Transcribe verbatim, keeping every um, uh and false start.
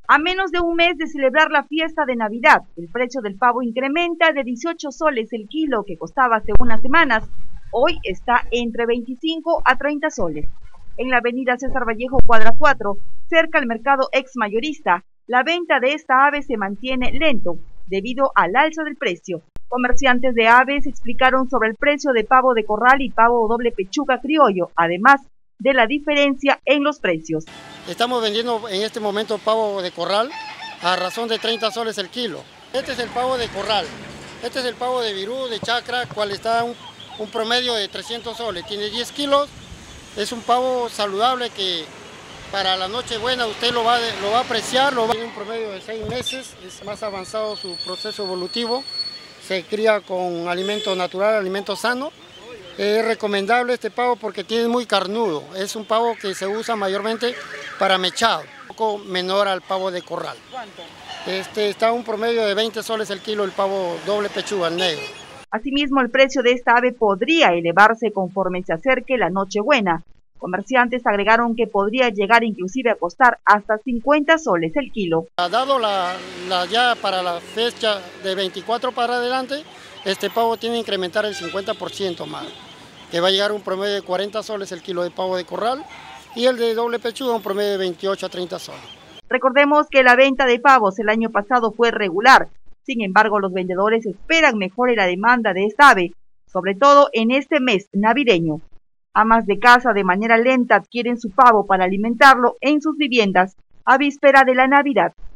A menos de un mes de celebrar la fiesta de Navidad, el precio del pavo incrementa de dieciocho soles el kilo que costaba hace unas semanas. Hoy está entre veinticinco a treinta soles. En la avenida César Vallejo, cuadra cuatro, cerca al mercado ex mayorista, la venta de esta ave se mantiene lento debido al alza del precio. Comerciantes de aves explicaron sobre el precio de pavo de corral y pavo doble pechuga criollo, además de la diferencia en los precios. Estamos vendiendo en este momento pavo de corral a razón de treinta soles el kilo. Este es el pavo de corral, este es el pavo de virú, de chacra, cual está un, un promedio de trescientos soles, tiene diez kilos, es un pavo saludable que para la Nochebuena usted lo va, lo va a apreciar, lo va a tener un promedio de seis meses, es más avanzado su proceso evolutivo, se cría con alimento natural, alimento sano. Es recomendable este pavo porque tiene muy carnudo, es un pavo que se usa mayormente para mechado, un poco menor al pavo de corral. ¿Cuánto? Este, está a un promedio de veinte soles el kilo el pavo doble pechuga, el negro. Asimismo, el precio de esta ave podría elevarse conforme se acerque la Nochebuena. Comerciantes agregaron que podría llegar inclusive a costar hasta cincuenta soles el kilo. Dado la, la ya para la fecha de veinticuatro para adelante, este pavo tiene que incrementar el cincuenta por ciento más, que va a llegar a un promedio de cuarenta soles el kilo de pavo de corral y el de doble pechuga un promedio de veintiocho a treinta soles. Recordemos que la venta de pavos el año pasado fue regular, sin embargo los vendedores esperan mejore la demanda de esta ave, sobre todo en este mes navideño. Amas de casa de manera lenta adquieren su pavo para alimentarlo en sus viviendas a víspera de la Navidad.